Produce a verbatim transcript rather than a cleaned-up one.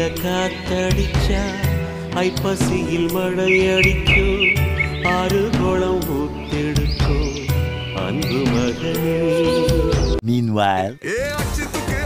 காத்தடிச்சா ஐப்பசியில் மழை அடிக்கும் ஆறு குளம் ஊத்தெடுக்கும் அன்பு மகனே. Meanwhile, ए अच्छी तू के